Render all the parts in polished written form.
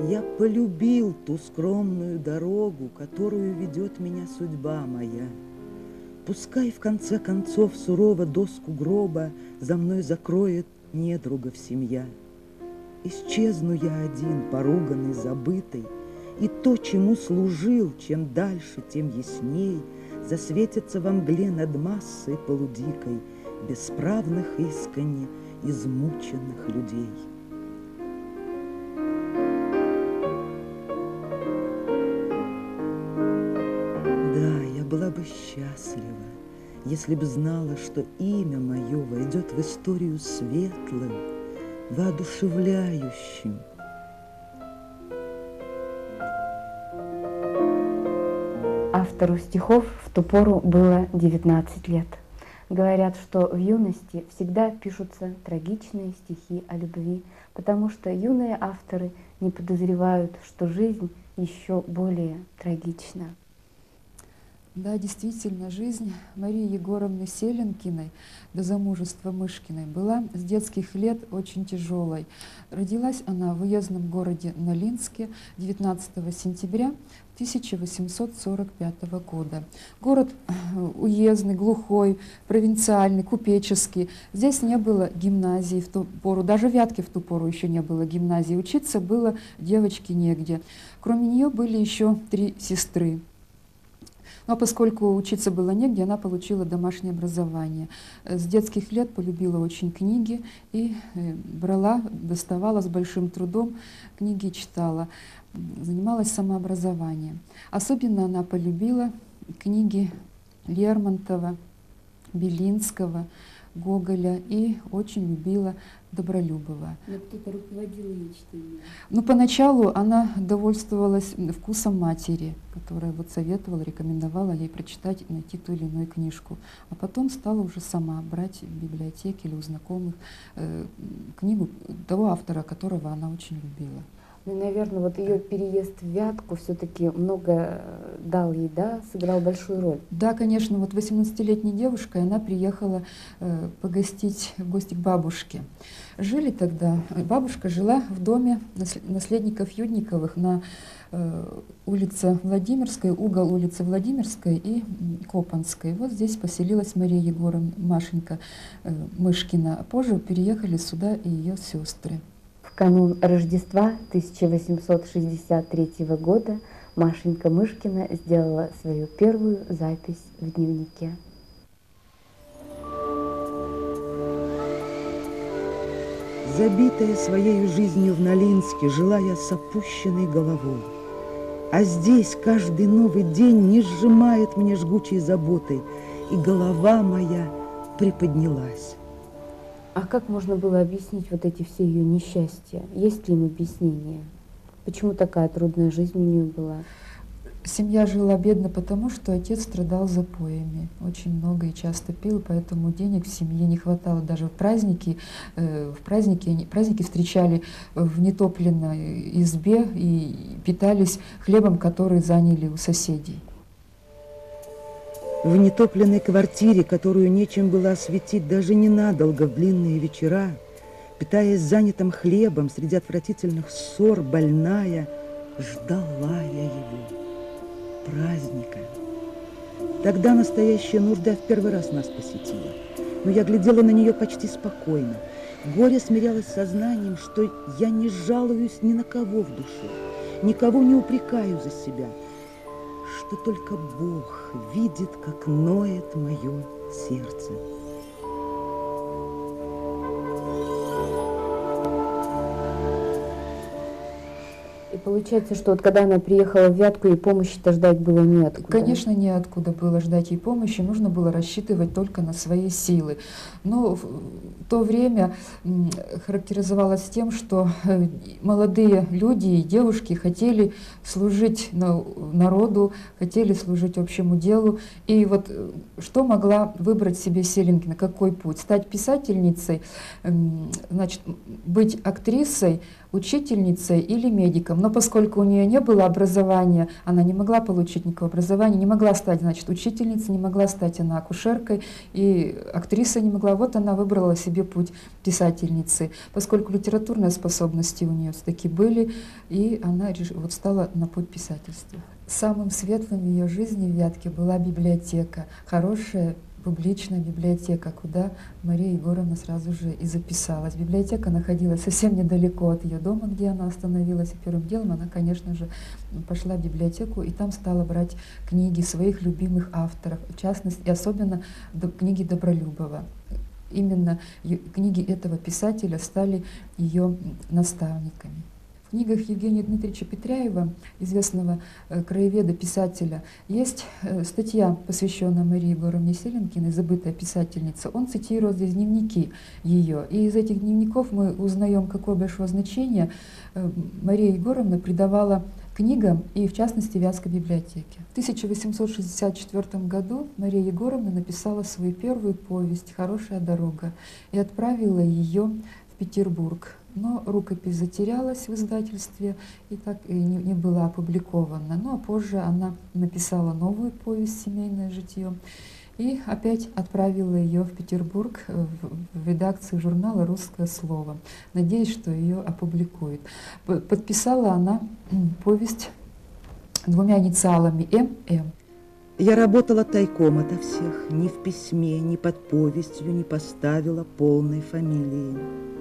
Я полюбил ту скромную дорогу, которую ведет меня судьба моя. Пускай в конце концов сурово доску гроба за мной закроет недругов семья. Исчезну я один, поруганный, забытый, и то, чему служил, чем дальше, тем ясней, засветится во мгле над массой полудикой бесправных искренне измученных людей. Да, я была бы счастлива, если бы знала, что имя мое войдет в историю светлым, воодушевляющим. Автору стихов в ту пору было 19 лет. Говорят, что в юности всегда пишутся трагичные стихи о любви, потому что юные авторы не подозревают, что жизнь еще более трагична. Да, действительно, жизнь Марии Егоровны Селенкиной до замужества Мышкиной была с детских лет очень тяжелой. Родилась она в уездном городе Нолинске 19 сентября 1845 года. Город уездный, глухой, провинциальный, купеческий. Здесь не было гимназии в ту пору, даже в Вятке в ту пору еще не было гимназии. Учиться было девочке негде. Кроме нее были еще 3 сестры. Но поскольку учиться было негде, она получила домашнее образование. С детских лет полюбила очень книги и доставала с большим трудом, книги читала, занималась самообразованием. Особенно она полюбила книги Лермонтова, Белинского, Гоголя и очень любила Добролюбова. Но кто-то руководил ее чтением? Ну, поначалу она довольствовалась вкусом матери, которая вот советовала, рекомендовала ей прочитать, найти ту или иную книжку. А потом стала уже сама брать в библиотеке или у знакомых книгу того автора, которого она очень любила. Ну, наверное, вот ее переезд в Вятку все-таки много дал ей, да, сыграл большую роль. Да, конечно, вот 18-летней девушкой она приехала погостить в гости к бабушке. Жили тогда, бабушка жила в доме наследников Юдниковых на улице Владимирской, угол улицы Владимирской и Копанской. Вот здесь поселилась Мария Егоровна Машенька Мышкина. А позже переехали сюда и ее сестры. В канун Рождества 1863 года Машенька Мышкина сделала свою первую запись в дневнике. Забитая своей жизнью в Нолинске, жила я с опущенной головой. А здесь каждый новый день не сжимает мне жгучей заботой, и голова моя приподнялась. А как можно было объяснить вот эти все ее несчастья? Есть ли им объяснение? Почему такая трудная жизнь у нее была? Семья жила бедно, потому что отец страдал запоями. Очень много и часто пил, поэтому денег в семье не хватало. Даже в праздники встречали в нетопленной избе и питались хлебом, который заняли у соседей. В нетопленной квартире, которую нечем было осветить даже ненадолго в длинные вечера, питаясь занятым хлебом среди отвратительных ссор, больная, ждала я его, праздника. Тогда настоящая нужда в первый раз нас посетила, но я глядела на нее почти спокойно. Горе смирялось с сознанием, что я не жалуюсь ни на кого в душе, никого не упрекаю за себя, что только Бог видит, как ноет мое сердце. И получается, что вот когда она приехала в Вятку, ей помощи-то ждать было неоткуда. Конечно, неоткуда было ждать ей помощи, нужно было рассчитывать только на свои силы. Но в то время характеризовалось тем, что молодые люди и девушки хотели служить народу, хотели служить общему делу. И вот что могла выбрать себе Селенкина, какой путь? Стать писательницей, значит, быть актрисой, учительницей или медиком. Но поскольку у нее не было образования, она не могла получить никакого образования, не могла стать, значит, учительницей, не могла стать она акушеркой, и актрисой не могла. Вот она выбрала себе путь писательницы, поскольку литературные способности у нее все-таки были, и она вот стала на путь писательства. Самым светлым в ее жизни в Вятке была библиотека, хорошая публичная библиотека, куда Мария Егоровна сразу же и записалась. Библиотека находилась совсем недалеко от ее дома, где она остановилась, и первым делом она, конечно же, пошла в библиотеку и там стала брать книги своих любимых авторов, в частности, и особенно книги Добролюбова. Именно книги этого писателя стали ее наставниками. В книгах Евгения Дмитриевича Петряева, известного краеведа, писателя, есть статья, посвященная Марии Егоровне Селенкиной, забытая писательница. Он цитирует здесь дневники ее. И из этих дневников мы узнаем, какое большое значение Мария Егоровна придавала книгам и, в частности, Вятской библиотеке. В 1864 году Мария Егоровна написала свою первую повесть «Хорошая дорога» и отправила ее в Петербург. Но рукопись затерялась в издательстве и так и не была опубликована. Ну а позже она написала новую повесть «Семейное житье» и опять отправила ее в Петербург в редакцию журнала «Русское слово», надеясь, что ее опубликуют. Подписала она повесть двумя инициалами «М.М». Я работала тайком ото всех, ни в письме, ни под повестью не поставила полной фамилии.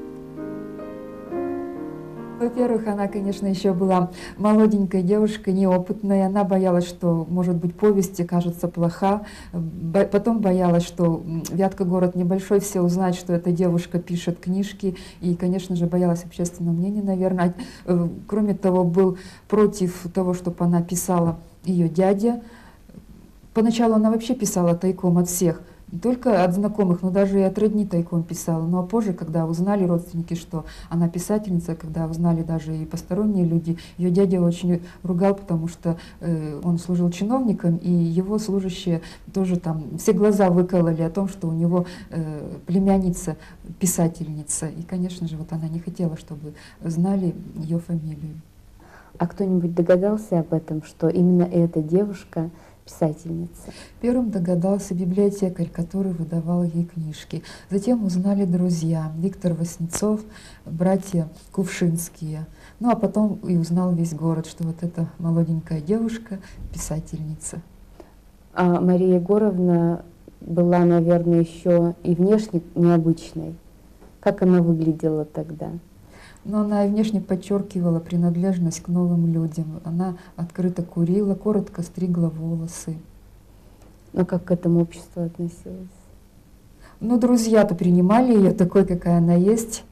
Во-первых, она, конечно, еще была молоденькая девушка, неопытная. Она боялась, что, может быть, повесть окажется плоха. Потом боялась, что Вятка город небольшой, все узнают, что эта девушка пишет книжки. И, конечно же, боялась общественного мнения, наверное. Кроме того, был против того, чтобы она писала ее дядя. Поначалу она вообще писала тайком от всех. Не только от знакомых, но даже и от родни тайком писала. Ну а позже, когда узнали родственники, что она писательница, когда узнали даже и посторонние люди, ее дядя очень ругал, потому что он служил чиновником, и его служащие тоже там все глаза выкололи о том, что у него племянница писательница. И, конечно же, вот она не хотела, чтобы знали ее фамилию. А кто-нибудь догадался об этом, что именно эта девушка писательница? Первым догадался библиотекарь, который выдавал ей книжки. Затем узнали друзья: Виктор Васнецов, братья Кувшинские. Ну а потом и узнал весь город, что вот эта молоденькая девушка писательница. А Мария Егоровна была, наверное, еще и внешне необычной. Как она выглядела тогда? Но она и внешне подчеркивала принадлежность к новым людям. Она открыто курила, коротко стригла волосы. Но как к этому обществу относилась? Ну, друзья-то принимали ее такой, какая она есть.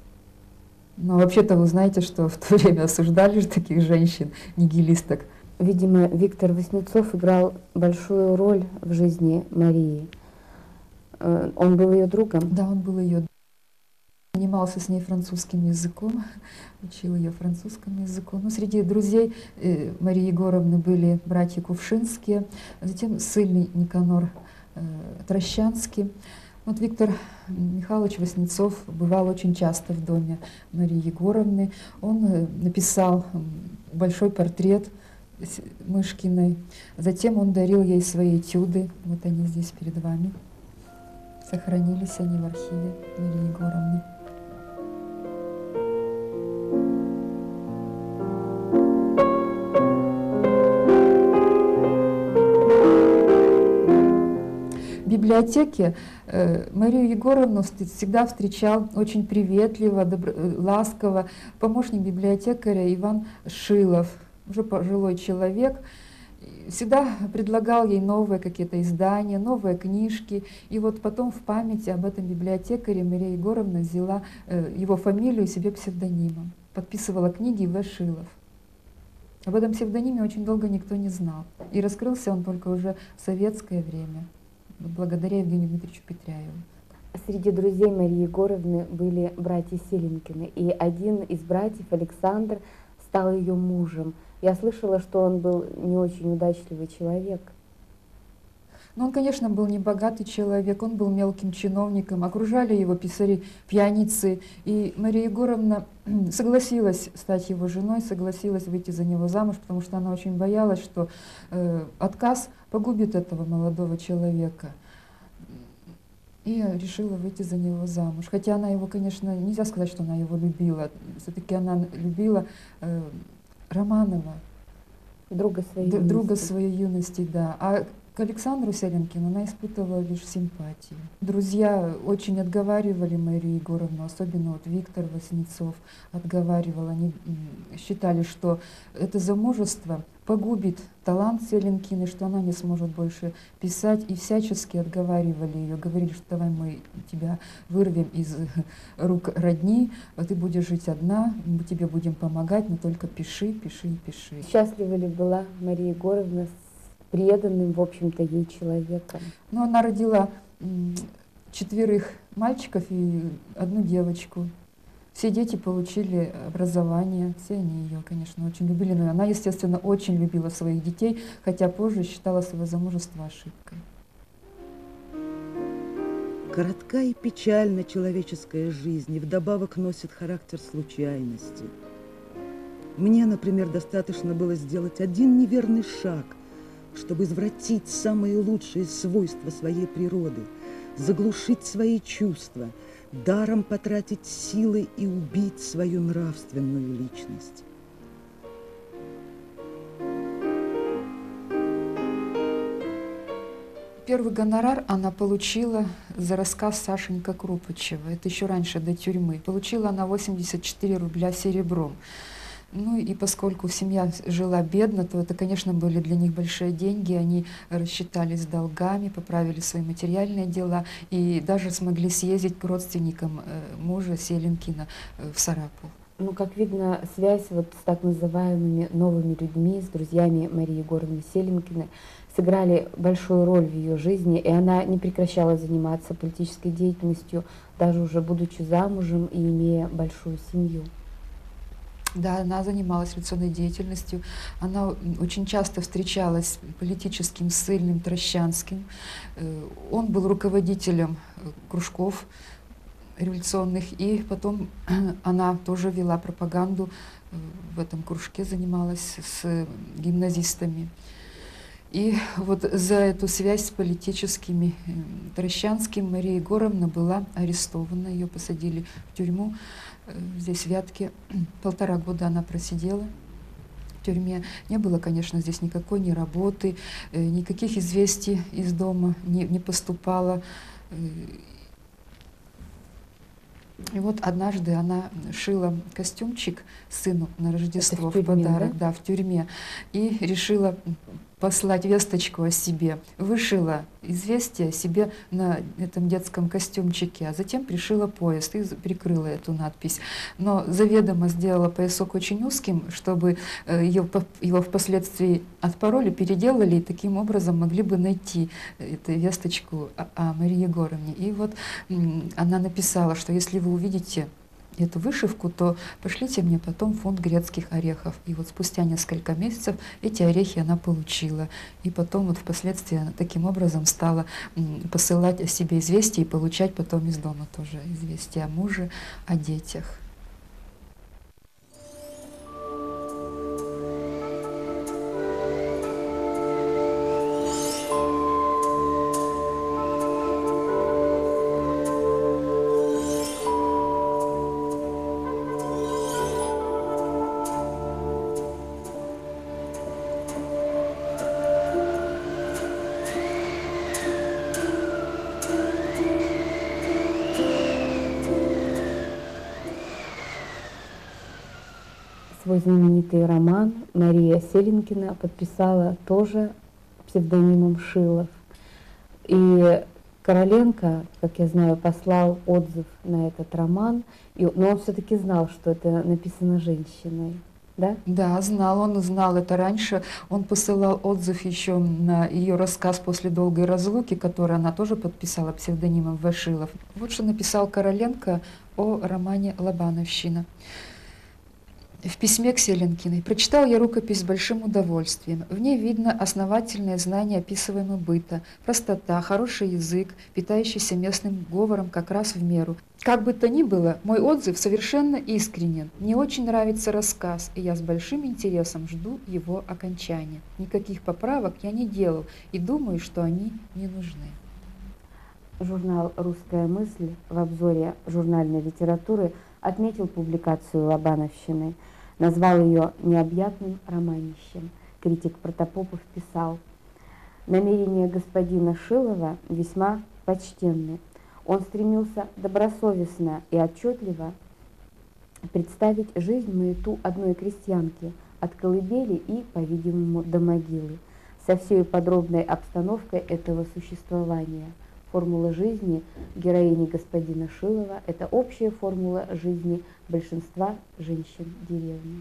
Но вообще-то вы знаете, что в то время осуждали же таких женщин, нигилисток. Видимо, Виктор Васнецов играл большую роль в жизни Марии. Он был ее другом? Да, он был ее другом. Занимался с ней французским языком, учил ее французскому языку. Ну, среди друзей Марии Егоровны были братья Кувшинские, затем ссыльный Никанор Трощанский. Вот Виктор Михайлович Васнецов бывал очень часто в доме Марии Егоровны. Он написал большой портрет Мышкиной. Затем он дарил ей свои этюды. Вот они здесь перед вами. Сохранились они в архиве Марии Егоровны. В библиотеке Марию Егоровну всегда встречал очень приветливо, ласково помощник библиотекаря Иван Шилов, уже пожилой человек. Всегда предлагал ей новые какие-то издания, новые книжки. И вот потом в памяти об этом библиотекаре Мария Егоровна взяла его фамилию себе псевдонимом. Подписывала книги В. Шилов. Об этом псевдониме очень долго никто не знал. И раскрылся он только уже в советское время, благодаря Евгению Дмитриевичу Петряеву. Среди друзей Марии Егоровны были братья Селенкины, и один из братьев, Александр, стал ее мужем. Я слышала, что он был не очень удачливый человек. Но он, конечно, был не богатый человек, он был мелким чиновником, окружали его писари, пьяницы. И Мария Егоровна согласилась стать его женой, согласилась выйти за него замуж, потому что она очень боялась, что отказ погубит этого молодого человека. И решила выйти за него замуж. Хотя она его, конечно, нельзя сказать, что она его любила. Все-таки она любила Романова, Друга своей друга юности. своей юности, да. А к Александру Селенкину она испытывала лишь симпатию. Друзья очень отговаривали Марию Егоровну, особенно вот Виктор Васнецов отговаривал. Они считали, что это замужество погубит талант Селенкиной, что она не сможет больше писать, и всячески отговаривали ее, говорили, что давай мы тебя вырвем из рук родни, а ты будешь жить одна, мы тебе будем помогать, но только пиши, пиши и пиши. Счастлива ли была Мария Егоровна с преданным, в общем-то, ей человеком? Но она родила 4 мальчиков и 1 девочку. Все дети получили образование, все они ее, конечно, очень любили, но она, естественно, очень любила своих детей, хотя позже считала свое замужество ошибкой. Коротка и печальна человеческая жизнь, и вдобавок носит характер случайности. Мне, например, достаточно было сделать один неверный шаг, чтобы извратить самые лучшие свойства своей природы, заглушить свои чувства, даром потратить силы и убить свою нравственную личность. Первый гонорар она получила за рассказ Сашенька Крупычева. Это еще раньше, до тюрьмы. Получила она 84 рубля серебром. Ну и поскольку семья жила бедно, то это, конечно, были для них большие деньги. Они рассчитались с долгами, поправили свои материальные дела и даже смогли съездить к родственникам мужа Селенкина в Сарапул. Ну, как видно, связь вот с так называемыми новыми людьми, с друзьями Марии Егоровны Селенкиной сыграли большую роль в ее жизни, и она не прекращала заниматься политической деятельностью, даже уже будучи замужем и имея большую семью. Да, она занималась революционной деятельностью. Она очень часто встречалась с политическим ссыльным Трощанским. Он был руководителем кружков революционных, и потом она тоже вела пропаганду в этом кружке, занималась с гимназистами. И вот за эту связь с политическими Трощанским Мария Егоровна была арестована, ее посадили в тюрьму. Здесь в Вятке 1,5 года она просидела в тюрьме. Не было, конечно, здесь никакой ни работы, никаких известий из дома не поступало. И вот однажды она шила костюмчик сыну на Рождество в подарок, да, в тюрьме, и решила послать весточку о себе. Вышила известие о себе на этом детском костюмчике, а затем пришила пояс и прикрыла эту надпись. Но заведомо сделала поясок очень узким, чтобы его впоследствии отпороли, переделали, и таким образом могли бы найти эту весточку о Марии Егоровне. И вот она написала, что если вы увидите эту вышивку, то пошлите мне потом фунт грецких орехов. И вот спустя несколько месяцев эти орехи она получила. И потом вот впоследствии она таким образом стала посылать о себе известия и получать потом из дома тоже известия о муже, о детях. Свой знаменитый роман Мария Селенкина подписала тоже псевдонимом Шилов. И Короленко, как я знаю, послал отзыв на этот роман, но он все-таки знал, что это написано женщиной. Да? Да, знал, он знал это раньше. Он посылал отзыв еще на ее рассказ «После долгой разлуки», который она тоже подписала псевдонимом В. Шилов. Вот что написал Короленко о романе «Лобановщина». в письме к Селенкиной. Прочитал я рукопись с большим удовольствием. В ней видно основательное знание описываемого быта, простота, хороший язык, питающийся местным говором как раз в меру. Как бы то ни было, мой отзыв совершенно искренен. Мне очень нравится рассказ, и я с большим интересом жду его окончания. Никаких поправок я не делал и думаю, что они не нужны. Журнал «Русская мысль» в обзоре журнальной литературы отметил публикацию Лобановщины, назвал ее необъятным романищем. Критик Протопопов писал: «Намерения господина Шилова весьма почтенны. Он стремился добросовестно и отчетливо представить жизнь маяту одной крестьянки от колыбели и, по-видимому, до могилы, со всей подробной обстановкой этого существования. Формула жизни героини господина Шилова – это общая формула жизни большинства женщин деревни».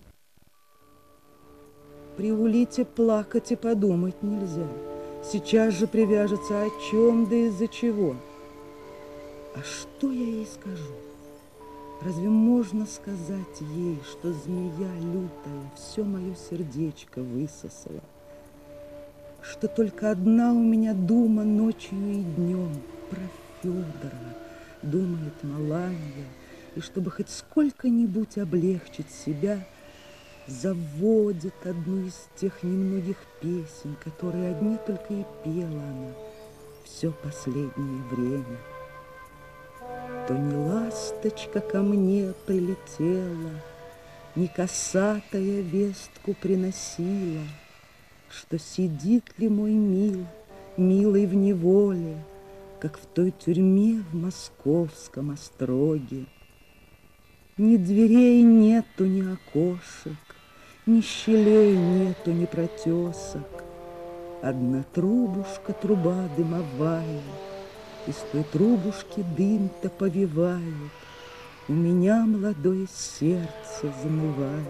При Улите плакать и подумать нельзя. Сейчас же привяжется о чем да из-за чего. А что я ей скажу? Разве можно сказать ей, что змея лютая все мое сердечко высосала? Что только одна у меня дума ночью и днем про Федора, думает Маланья, и чтобы хоть сколько-нибудь облегчить себя, заводит одну из тех немногих песен, которые одни только и пела она все последнее время. То не ласточка ко мне прилетела, не косатая вестку приносила, что сидит ли мой милый в неволе, как в той тюрьме в московском остроге. Ни дверей нету, ни окошек, ни щелей нету, ни протесок. Одна трубушка, труба дымовая, из той трубушки дым-то повевает, у меня молодое сердце занывает.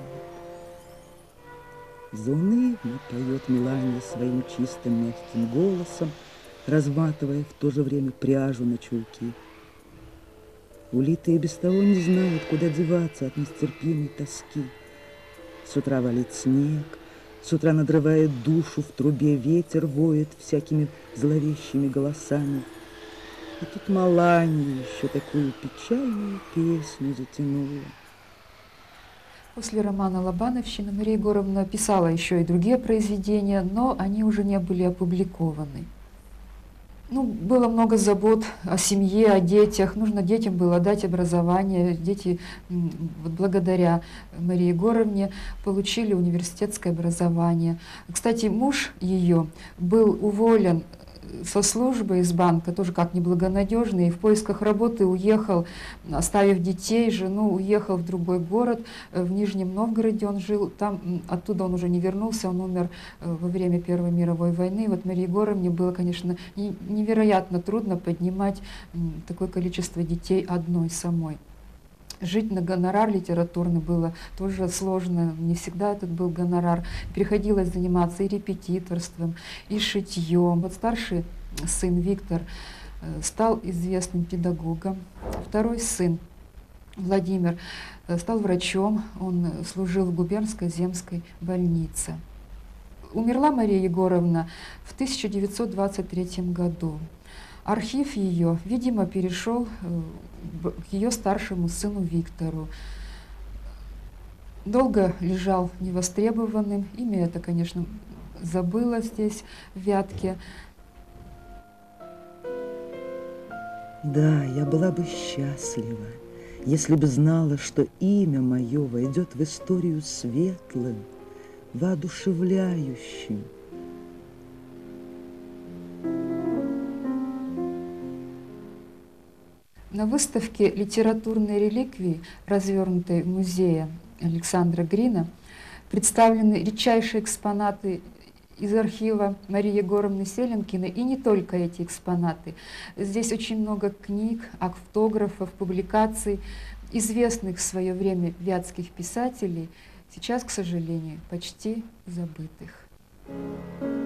Заунывно поет Меланья своим чистым мягким голосом, разматывая в то же время пряжу на чулки. Улита и без того не знает, куда деваться от нестерпимой тоски. С утра валит снег, с утра надрывает душу, в трубе ветер воет всякими зловещими голосами. И тут Маланья еще такую печальную песню затянула. После романа «Лобановщина» Мария Егоровна писала еще и другие произведения, но они уже не были опубликованы. Было много забот о семье, о детях. Нужно детям было дать образование. Дети благодаря Марии Егоровне получили университетское образование. Кстати, муж ее был уволен со службы из банка, тоже как неблагонадежный, и в поисках работы уехал, оставив детей, жену, уехал в другой город, в Нижнем Новгороде он жил, там, оттуда он уже не вернулся, он умер во время Первой мировой войны. И вот Марии Егоровне было, конечно, невероятно трудно поднимать такое количество детей одной самой. Жить на гонорар литературный было тоже сложно, не всегда этот был гонорар. Приходилось заниматься и репетиторством, и шитьем. Вот старший сын Виктор стал известным педагогом, второй сын Владимир стал врачом, он служил в губернской земской больнице. Умерла Мария Егоровна в 1923 году. Архив ее, видимо, перешел к ее старшему сыну Виктору. Долго лежал невостребованным. Имя это, конечно, забыла здесь, в Вятке. Да, я была бы счастлива, если бы знала, что имя мое войдет в историю светлым, воодушевляющим. На выставке литературной реликвии, развернутой в музее Александра Грина, представлены редчайшие экспонаты из архива Марии Егоровны Селенкиной, и не только эти экспонаты. Здесь очень много книг, автографов, публикаций известных в свое время вятских писателей, сейчас, к сожалению, почти забытых.